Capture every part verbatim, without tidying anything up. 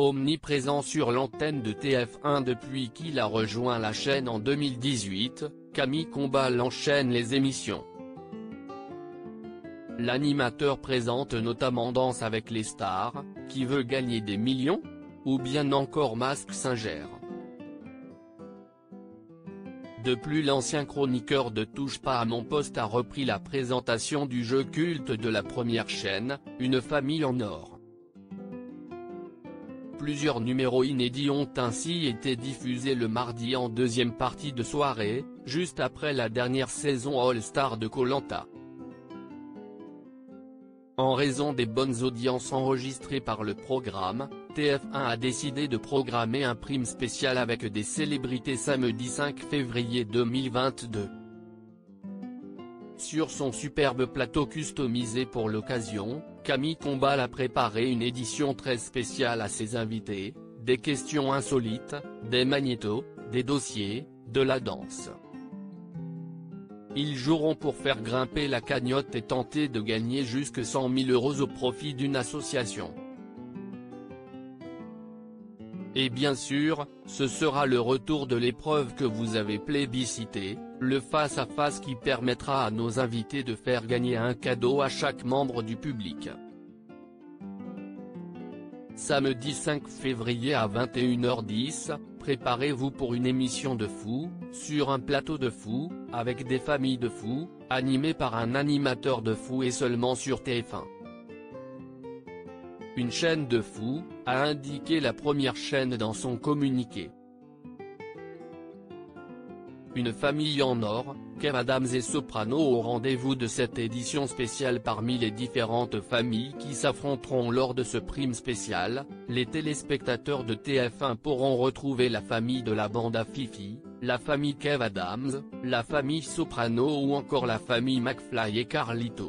Omniprésent sur l'antenne de T F un depuis qu'il a rejoint la chaîne en deux mille dix-huit, Camille Combal enchaîne les émissions. L'animateur présente notamment Danse avec les stars, Qui veut gagner des millions, ou bien encore Mask Singer. De plus, l'ancien chroniqueur de Touche pas à mon poste a repris la présentation du jeu culte de la première chaîne, Une famille en or. Plusieurs numéros inédits ont ainsi été diffusés le mardi en deuxième partie de soirée, juste après la dernière saison All-Star de Koh Lanta. En raison des bonnes audiences enregistrées par le programme, T F un a décidé de programmer un prime spécial avec des célébrités samedi cinq février deux mille vingt-deux. Sur son superbe plateau customisé pour l'occasion, Camille Combal a préparé une édition très spéciale à ses invités, des questions insolites, des magnétos, des dossiers, de la danse. Ils joueront pour faire grimper la cagnotte et tenter de gagner jusque cent mille euros au profit d'une association. Et bien sûr, ce sera le retour de l'épreuve que vous avez plébiscitée, le face-à-face qui permettra à nos invités de faire gagner un cadeau à chaque membre du public. Samedi cinq février à vingt et une heures dix, préparez-vous pour une émission de fou, sur un plateau de fou, avec des familles de fous, animées par un animateur de fou et seulement sur T F un. Une chaîne de fous, a indiqué la première chaîne dans son communiqué. Une famille en or, Kev Adams et Soprano au rendez-vous de cette édition spéciale. Parmi les différentes familles qui s'affronteront lors de ce prime spécial, les téléspectateurs de T F un pourront retrouver la famille de la bande à Fifi, la famille Kev Adams, la famille Soprano ou encore la famille McFly et Carlito.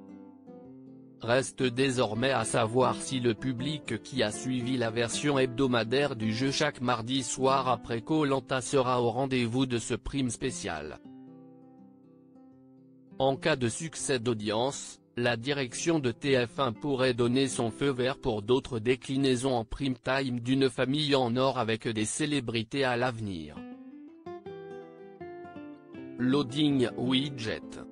Reste désormais à savoir si le public qui a suivi la version hebdomadaire du jeu chaque mardi soir après Koh Lanta sera au rendez-vous de ce prime spécial. En cas de succès d'audience, la direction de T F un pourrait donner son feu vert pour d'autres déclinaisons en prime time d'une famille en or avec des célébrités à l'avenir. Loading Widget.